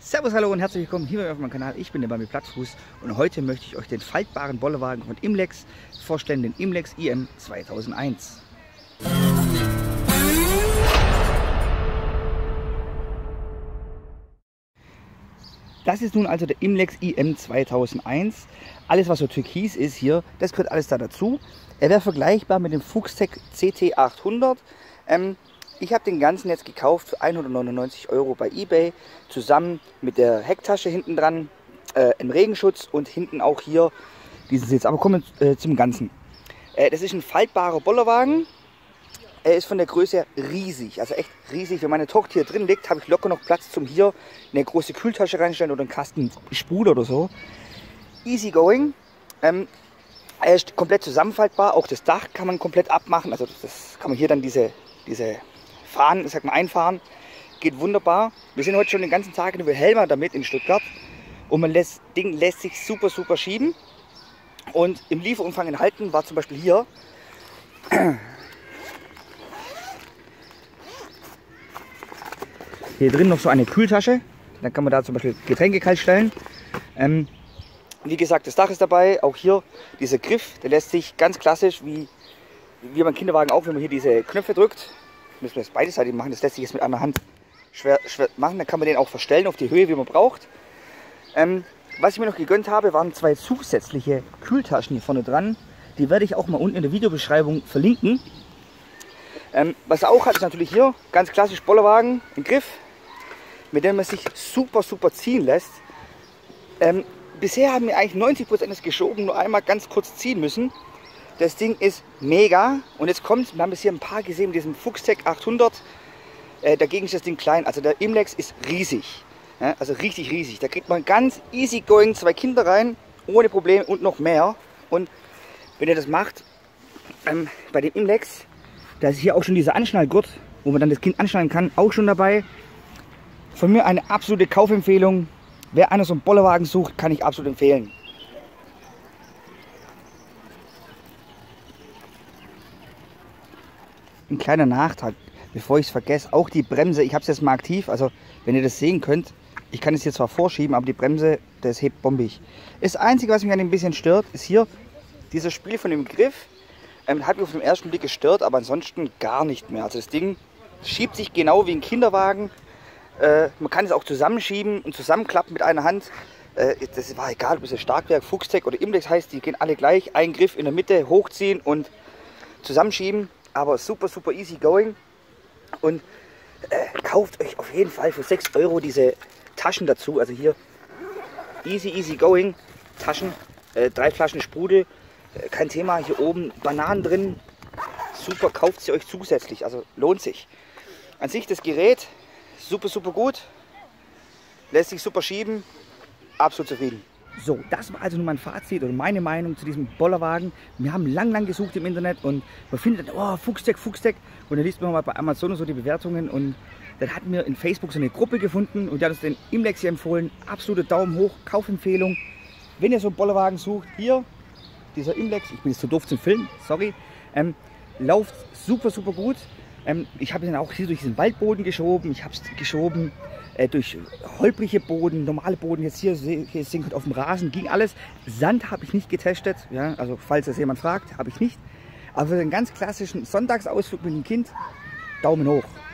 Servus, hallo und herzlich willkommen hier auf meinem Kanal. Ich bin der Bambi Plattfuß und heute möchte ich euch den faltbaren Bollerwagen von Imlex vorstellen, den Imlex IM 2001. Das ist nun also der Imlex IM 2001. Alles, was so türkis ist hier, das gehört alles da dazu. Er wäre vergleichbar mit dem Fuchstec CT 800. Ich habe den ganzen jetzt gekauft für 199 € bei eBay, zusammen mit der Hecktasche hinten dran, im Regenschutz und hinten auch hier diesen Sitz. Aber kommen wir zum Ganzen. Das ist ein faltbarer Bollerwagen. Er ist von der Größe riesig, also echt riesig. Wenn meine Tochter hier drin liegt, habe ich locker noch Platz zum hier eine große Kühltasche reinstellen oder einen Kasten Sprudel oder so. Easy going. Er ist komplett zusammenfaltbar, auch das Dach kann man komplett abmachen. Also das kann man hier dann diese Fahnen, ich sag mal, einfahren. Geht wunderbar. Wir sind heute schon den ganzen Tag in Wilhelma damit in Stuttgart. Und das Ding lässt sich super schieben. Und im Lieferumfang enthalten war zum Beispiel hier drin noch so eine Kühltasche. Dann kann man da zum Beispiel Getränke kalt stellen. Wie gesagt, das Dach ist dabei. Auch hier dieser Griff, der lässt sich ganz klassisch, wie beim Kinderwagen auch, wenn man hier diese Knöpfe drückt. Müssen wir das beidseitig machen. Das lässt sich jetzt mit einer Hand schwer machen. Dann kann man den auch verstellen auf die Höhe, wie man braucht. Was ich mir noch gegönnt habe, waren zwei zusätzliche Kühltaschen hier vorne dran. Die werde ich auch mal unten in der Videobeschreibung verlinken. Was er auch hat, ist natürlich hier ganz klassisch Bollerwagen, ein Griff, mit dem man sich super ziehen lässt. Bisher haben wir eigentlich 90% des geschoben, nur einmal ganz kurz ziehen müssen. Das Ding ist mega und jetzt kommt, wir haben es hier ein paar gesehen mit diesem Fuchstec 800, dagegen ist das Ding klein, also der Imlex ist riesig, ja, also richtig riesig. Da kriegt man ganz easy going zwei Kinder rein, ohne Probleme und noch mehr. Und wenn ihr das macht, bei dem Imlex, da ist hier auch schon dieser Anschnallgurt, wo man dann das Kind anschnallen kann, auch schon dabei. Von mir eine absolute Kaufempfehlung. Wer einer so einen Bollerwagen sucht, kann ich absolut empfehlen. Ein kleiner Nachtrag, bevor ich es vergesse, auch die Bremse, ich habe es jetzt mal aktiv, also wenn ihr das sehen könnt, ich kann es jetzt zwar vorschieben, aber die Bremse, das hebt bombig. Das Einzige, was mich an dem ein bisschen stört, ist hier dieses Spiel von dem Griff. Hat mich auf den ersten Blick gestört, aber ansonsten gar nicht mehr. Also das Ding schiebt sich genau wie ein Kinderwagen. Man kann es auch zusammenschieben und zusammenklappen mit einer Hand. Das war egal, ob es ein Starkwerk, Fuchstec oder Imlex heißt, die gehen alle gleich. Ein Griff in der Mitte, hochziehen und zusammenschieben. Aber super easy going. Und kauft euch auf jeden Fall für 6 € diese Taschen dazu. Also hier easy going Taschen, 3 Flaschen Sprudel. Kein Thema, hier oben Bananen drin, super, kauft sie euch zusätzlich, also lohnt sich. An sich das Gerät, super gut, lässt sich super schieben, absolut zufrieden. So, das war also nun mein Fazit oder meine Meinung zu diesem Bollerwagen. Wir haben lang gesucht im Internet und man findet, oh, Fuchstec. Und dann liest man mal bei Amazon so die Bewertungen und dann hatten wir in Facebook so eine Gruppe gefunden und die hat uns den Imlex hier empfohlen. Absolute Daumen hoch, Kaufempfehlung. Wenn ihr so einen Bollerwagen sucht, hier dieser Imlex, ich bin jetzt zu doof zum Filmen, sorry, läuft super gut. Ich habe ihn auch hier durch diesen Waldboden geschoben, ich habe es geschoben durch holprige Boden, normale Boden, jetzt hier sehen könnt auf dem Rasen, ging alles. Sand habe ich nicht getestet, ja, also falls das jemand fragt, habe ich nicht. Aber für den ganz klassischen Sonntagsausflug mit dem Kind, Daumen hoch.